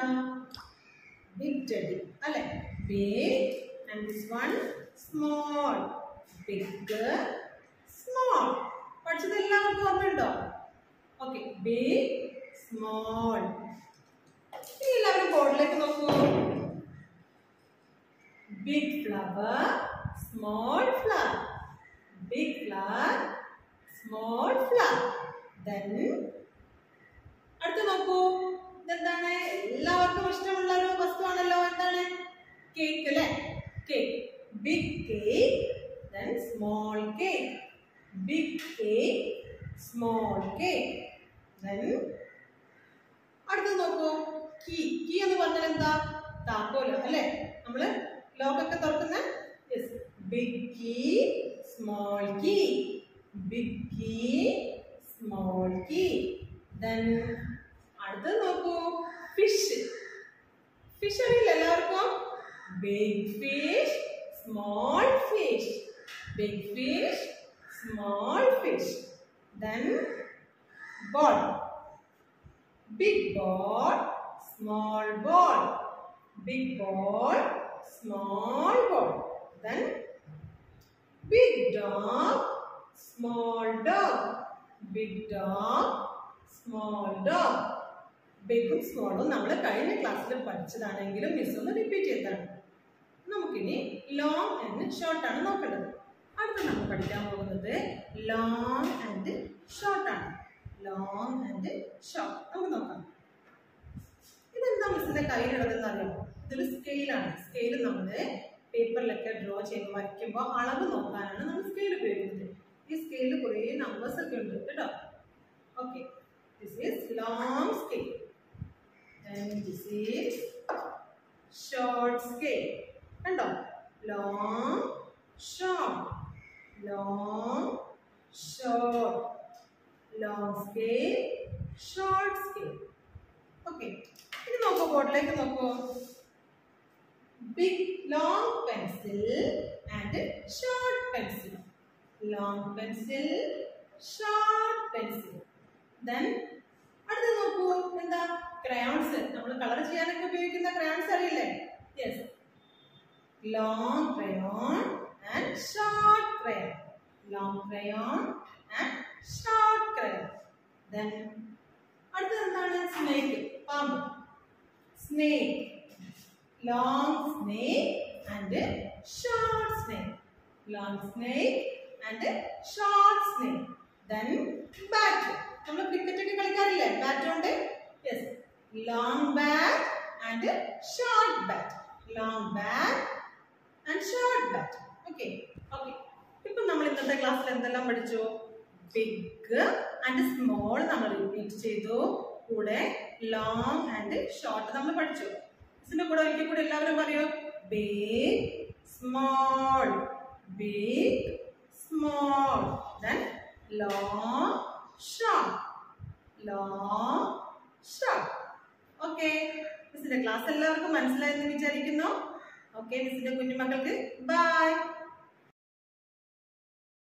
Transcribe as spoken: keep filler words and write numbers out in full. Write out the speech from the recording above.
Big teddy. അല്ലേ? Big and this one small. Big, small. പഠിച്ചത് എല്ലാവർക്കും ഓർമ്മയുണ്ടോ? ഓക്കെ. Big, small. ഇനി എല്ലാവരും ബോർഡിലേക്ക് നോക്കൂ. Big flower, small flower. Big flower, small flower. Then അടുത്ത നോക്കൂ. ഇതെന്താണ്? എല്ലാവർക്കും ഇഷ്ടമുള്ള ഒരു വസ്തുവാണല്ലോ. എന്താണ്? കേക്ക് അല്ലേ? Cake. Big cake, then small cake. Big cake, small cake. Then അടുത്ത നോക്കൂ. കീ. കീ എന്ന് പറഞ്ഞാൽ എന്താ? താക്കോല് അല്ലേ? നമ്മള് ലോക്കൊക്കെ തുറക്കുന്ന. Yes. Big key, small key. Big key, small key. Then അടുത്തത് നോക്കൂ. ഫിഷ്. ഫിഷ് അറിയില്ല എല്ലാവർക്കും? Big fish, small fish. Big fish, small fish. Then ball. Big ball, small ball. Big ball, small ball. Then big dog, small dog. Big dog, small dog. ബിഗും സ്മോളും നമ്മൾ കഴിഞ്ഞ ക്ലാസ്സിൽ പഠിച്ചതാണെങ്കിലും miss ഒന്ന് റിപ്പീറ്റ് ചെയ്തതാണ്. നമുക്കിനി ലോങ് ആൻഡ് ഷോർട്ട് ആണ് നോക്കേണ്ടത്. അടുത്ത നമ്മൾ പഠിക്കാൻ പോകുന്നത് ലോങ് ആൻഡ് ഷോർട്ട് ആണ്. ലോങ് ആൻഡ് ഷോർട്ട് നമുക്ക് നോക്കാം. ഇതെന്താ മിസ്സിന്റെ കയ്യിലുള്ളതെന്ന് അറിയാമോ? ഇതൊരു സ്കെയിലാണ്. സ്കെയിൽ നമ്മൾ പേപ്പറിലൊക്കെ ഡ്രോ ചെയ്യുമ്പോൾ വരയ്ക്കുമ്പോൾ അളവ് നോക്കാനാണ് നമ്മൾ സ്കെയിൽ ഉപയോഗിക്കുന്നത്. ഈ സ്കെയിലിൽ കുറേ നമ്പേഴ്സ് ഒക്കെ ഉണ്ട് കേട്ടോ. Okay. This is long scale and this is short scale. കണ്ടോ? long, short, long, short, long scale, short scale. Okay. ഇനി നോക്കൂ, ബോർഡിലേക്ക് നോക്കൂ. Big long pencil and short pencil. Long pencil, short pencil. Then അടുത്ത നോക്കൂ. എന്താ? ക്രയോൺസ്. നമ്മൾ colour ചെയ്യാനൊക്കെ ഉപയോഗിക്കുന്ന ക്രയോൺസ് അറിയില്ലേ? Yes. Long crayon and short crayon. Long crayon and short crayon. Then അടുത്തത് എന്താണ്? സ്നേക്ക്. പാമ്പ്. Snake. Long snake and short snake. Long snake and short snake. Then bat. നമ്മൾ ക്രിക്കറ്റ് ഒക്കെ കളിക്കാറില്ലേ ബാറ്റ് കൊണ്ട്? Yes. long bat and short bat. long bat and short bat. okay okay ഇപ്പോൾ നമ്മൾ ഇന്നത്തെ ക്ലാസ്സിൽ എന്തെല്ലാം പഠിച്ചു? ബിഗ് ആൻഡ് സ്മോൾ നമ്മൾ റിപ്പീറ്റ് ചെയ്തു. കൂടെ ലോങ് ആൻഡ് ഷോർട്ട് നമ്മൾ പഠിച്ചു. ഇതിന്റെ കൂടെ ഒരിക്കൽ കൂടെ എല്ലാവരും പറയൂ. Big small, big small. then long short, long short. Okay. മിസ്സിന്റെ ക്ലാസ് എല്ലാവർക്കും മനസ്സിലായെന്ന് വിചാരിക്കുന്നു. ഓക്കെ. മിസ്സിന്റെ കുഞ്ഞുമക്കൾക്ക്